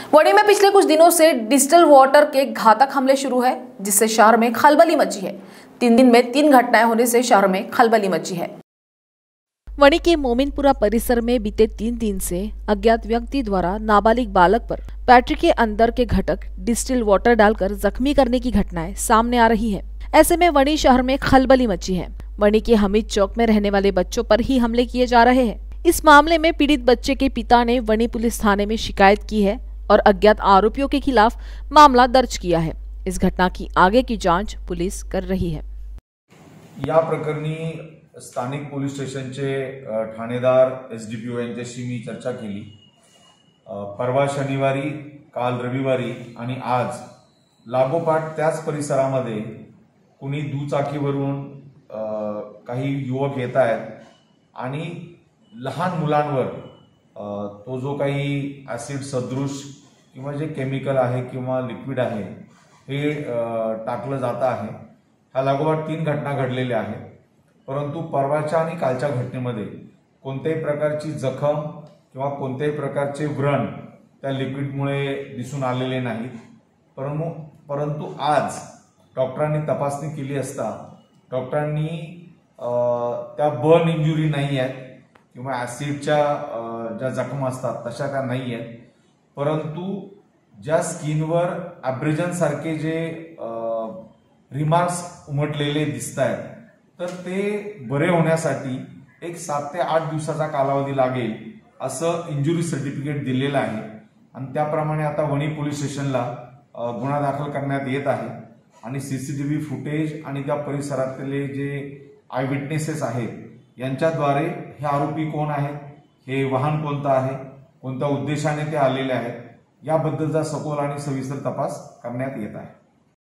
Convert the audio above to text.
वणी में पिछले कुछ दिनों से डिस्टिल वाटर के घातक हमले शुरू है, जिससे शहर में खलबली मची है। 3 दिन में 3 घटनाएं होने से शहर में खलबली मची है। वणी के मोमिनपुरा परिसर में बीते 3 दिन से अज्ञात व्यक्ति द्वारा नाबालिग बालक पर बैटरी के अंदर के घटक डिस्टिल वाटर डालकर जख्मी करने की घटनाएं सामने आ रही है। ऐसे में वणी शहर में खलबली मची है। वणी के हमीद चौक में रहने वाले बच्चों पर ही हमले किए जा रहे हैं। इस मामले में पीड़ित बच्चे के पिता ने वणी पुलिस थाने में शिकायत की है और अज्ञात आरोपियों के खिलाफ मामला दर्ज किया है। इस घटना की आगे की जांच पुलिस कर रही है। या प्रकरणी स्थानिक पोलीस स्टेशनचे ठाणेदार एसडीपीओ यांच्याशी मी चर्चा केली। परवा शनिवारी, काल रविवारी आणि आज लागोपाठ त्याच परिसरामध्ये कुणी दुचाकीवरून काही युवक येत आहेत आणि लहान मुलांवर तो जो काही ऍसिड सदृश किंवा जे केमिकल आहे किंवा लिक्विड आहे हे टाकलं जात आहे। हा लागोपाठ 3 घटना घडलेल्या आहेत, परंतु परवाच्या आणि कालच्या घटनेमध्ये कोणत्याही प्रकारची जखम किंवा कोणत्याही प्रकारचे व्रण त्या लिक्विडमुळे दिसून आलेले नाहीत। परंतु आज डॉक्टरांनी तपासणी केली असता डॉक्टरांनी त्या बर्न इंजुरी नाही आहेत किंवा ऍसिडच्या ज्या जखमा असतात तशा त्या नाही आहेत, परंतु ज्या स्किनवर ॲब्रेजन सारखे जे रिमार्क्स उमटलेले दिसत आहेत तर ते बरे होण्यासाठी एक 7 ते 8 दिवसाचा कालावधी लागेल असं इंजुरी सर्टिफिकेट दिलेलं आहे आणि त्याप्रमाणे आता वणी पोलीस स्टेशनला गुन्हा दाखल करण्यात येत आहे आणि सीसीटीव्ही फुटेज आणि त्या परिसरातले जे आय विटनेसेस आहेत यांच्याद्वारे हे आरोपी कोण आहेत, हे वाहन कोणतं आहे, कोणत्या उद्देशाने ते आलेले आहेत याबद्दलचा सखोल आणि सविस्तर तपास करण्यात येत आहे।